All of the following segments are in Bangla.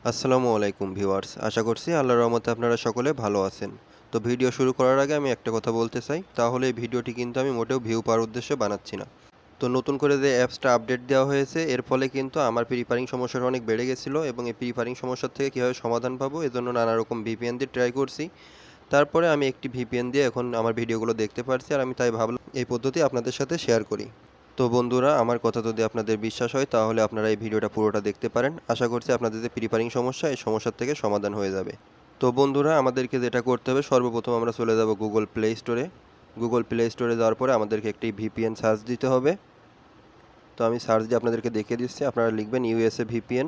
আসসালামু আলাইকুম ভিউয়ার্স, আশা করছি আল্লাহর রহমতে আপনারা সকলে ভালো আছেন। তো ভিডিও শুরু করার আগে আমি একটা কথা বলতে চাই, তাহলে এই ভিডিওটি কিন্তু আমি মোটেও ভিউ পাওয়ার উদ্দেশ্যে বানাচ্ছি না। তো নতুন করে যে অ্যাপসটা আপডেট দেওয়া হয়েছে এর ফলে কিন্তু আমার প্রিপারিং সমস্যাটা অনেক বেড়ে গেছিলো এবং এই প্রিপারিং সমস্যার থেকে কীভাবে সমাধান পাবো এজন্য নানা রকম ভিপিএন দিয়ে ট্রাই করছি। তারপরে আমি একটি ভিপিএন দিয়ে এখন আমার ভিডিওগুলো দেখতে পারছি, আর আমি তাই ভাবলাম এই পদ্ধতি আপনাদের সাথে শেয়ার করি। তো বন্ধুরা, আমার কথা যদি আপনাদের বিশ্বাস হয় তাহলে আপনারা এই ভিডিওটা পুরোটা দেখতে পারেন। আশা করছি আপনাদের যে প্রিপারিং সমস্যা এই সমস্যার থেকে সমাধান হয়ে যাবে। তো বন্ধুরা, আমাদেরকে যেটা করতে হবে, সর্বপ্রথম আমরা চলে যাব গুগল প্লে স্টোরে। গুগল প্লে স্টোরে যাওয়ার পরে আমাদেরকে একটি ভিপিএন সার্চ দিতে হবে। তো আমি সার্চ দিয়ে আপনাদেরকে দেখিয়ে দিচ্ছি। আপনারা লিখবেন ইউএসএ ভিপিএন।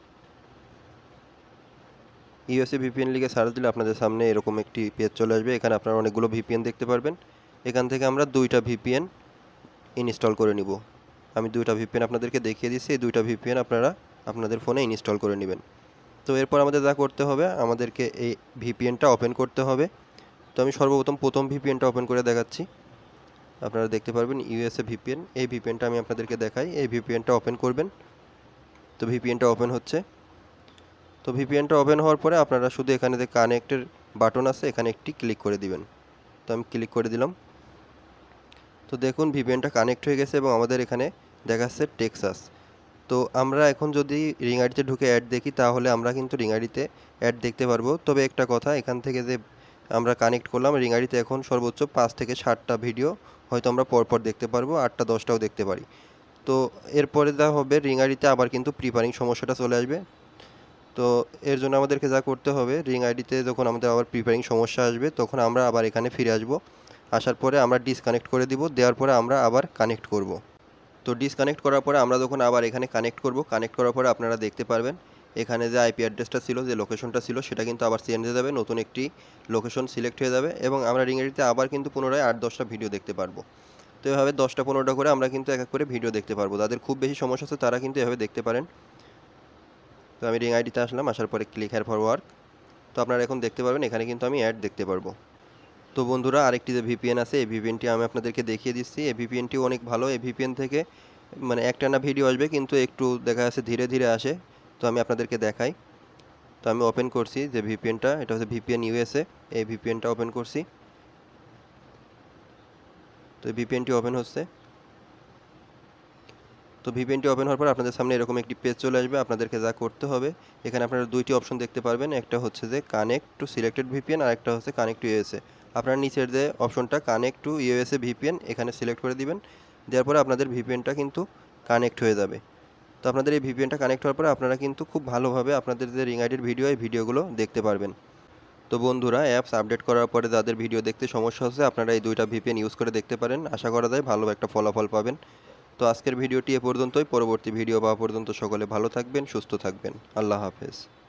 ইউএসএ ভিপিএন লিখে সার্চ দিলে আপনাদের সামনে এরকম একটি পেজ চলে আসবে। এখানে আপনারা অনেকগুলো ভিপিএন দেখতে পারবেন। এখান থেকে আমরা দুইটা ভিপিএন ইনস্টল করে নিব। আমি দুইটা ভিপিএন আপনাদেরকে দেখিয়ে দিচ্ছি। এই দুইটা ভিপিএন আপনারা আপনাদের ফোনে ইনস্টল করে নেবেন। তো এরপর আমাদের যা করতে হবে, আমাদেরকে এই ভিপিএনটা ওপেন করতে হবে। তো আমি সর্বপ্রথম প্রথম ভিপিএনটা ওপেন করে দেখাচ্ছি। আপনারা দেখতে পারবেন ইউএসএ ভিপিএন। এই ভিপিএনটা আমি আপনাদেরকে দেখাই। এই ভিপিএনটা ওপেন করবেন। তো ভিপিএনটা ওপেন হচ্ছে। তো ভিপিএনটা ওপেন হওয়ার পরে আপনারা শুধু এখানে যে কানেক্টের বাটন আছে এখানে একটি ক্লিক করে দিবেন। তো আমি ক্লিক করে দিলাম। তো দেখুন ভিপিএনটা কানেক্ট হয়ে গেছে এবং আমাদের এখানে দেখাচ্ছে টেক্সাস। তো আমরা এখন যদি রিং আইডিতে ঢুকে অ্যাড দেখি তাহলে আমরা কিন্তু রিং আইডিতে অ্যাড দেখতে পারবো। তবে একটা কথা, এখান থেকে যে আমরা কানেক্ট করলাম রিং আইডিতে এখন সর্বোচ্চ 5 থেকে 7টা ভিডিও হয়তো আমরা পরপর দেখতে পারবো, 8টা 10টাও দেখতে পারি। তো এরপরে যা হবে, রিং আইডিতে আবার কিন্তু প্রিপারিং সমস্যাটা চলে আসবে। তো এর জন্য আমাদেরকে যা করতে হবে, রিং আইডিতে যখন আমাদের আবার প্রিপারিং সমস্যা আসবে তখন আমরা আবার এখানে ফিরে আসব। আসার পরে আমরা ডিসকানেক্ট করে দিব। দেওয়ার পরে আমরা আবার কানেক্ট করব। তো ডিসকানেক্ট করার পরে আমরা যখন আবার এখানে কানেক্ট করব, কানেক্ট করার পরে আপনারা দেখতে পারবেন এখানে যে আইপি অ্যাড্রেসটা ছিল, যে লোকেশনটা ছিল, সেটা কিন্তু আবার চেঞ্জ হয়ে যাবে, নতুন একটি লোকেশন সিলেক্ট হয়ে যাবে এবং আমরা রিং আইডিতে আবার কিন্তু পুনরায় 8-10টা ভিডিও দেখতে পারবো। তো এভাবে 10টা-15টা করে আমরা কিন্তু এক এক করে ভিডিও দেখতে পারবো। যাদের খুব বেশি সমস্যা আছে তারা কিন্তু এভাবে দেখতে পারেন। তো আমি রিং আইডিতে আসলাম, আসার পরে ক্লিক হেয়ার ফর ওয়ার্ক। তো আপনারা এখন দেখতে পারবেন এখানে কিন্তু আমি অ্যাড দেখতে পারবো। তো বন্ধুরা, আরেকটি যে ভিপিএন আছে এই ভিপিএনটি আমি আপনাদেরকে দেখিয়ে দিচ্ছি। এই ভিপিএনটি অনেক ভালো। এই ভিপিএন থেকে মানে একটানা ভিডিও আসবে কিন্তু একটু দেখা যাচ্ছে ধীরে ধীরে আসে। তো আমি আপনাদেরকে দেখাই। তো আমি ওপেন করছি যে ভিপিএনটা, এটা হচ্ছে ভিপিএন ইউএসএ। এই ভিপিএনটা ওপেন করছি। তো এই ভিপিএনটি ওপেন হচ্ছে। তো ভিপিএনটি ওপেন হওয়ার পর আপনাদের সামনে এরকম একটি পেজ চলে আসবে। আপনাদেরকে যা করতে হবে, এখানে আপনারা দুইটি অপশন দেখতে পারবেন। একটা হচ্ছে যে কানেক্ট টু সিলেক্টেড ভিপিএন, আর একটা হচ্ছে কানেক্ট টু ইউএসএ। আপনারা নিচের যে অপশনটা কানেক্ট টু ইউএসএ ভিপিএন এখানে সিলেক্ট করে দিবেন। দেওয়ার পরে আপনাদের ভিপিএনটা কিন্তু কানেক্ট হয়ে যাবে। তো আপনাদের এই ভিপিএনটা কানেক্ট হওয়ার পরে আপনারা কিন্তু খুব ভালোভাবে আপনাদের যে রিং আইডির ভিডিও, এই ভিডিওগুলো দেখতে পারবেন। তো বন্ধুরা, অ্যাপস আপডেট করার পরে যাদের ভিডিও দেখতে সমস্যা হচ্ছে আপনারা এই দুইটা ভিপিএন ইউজ করে দেখতে পারেন। আশা করা যায় ভালো একটা ফলাফল পাবেন। তো আজকের ভিডিওটি এ পর্যন্তই। পরবর্তী ভিডিও পাওয়া পর্যন্ত সকলে ভালো থাকবেন, সুস্থ থাকবেন। আল্লাহ হাফেজ।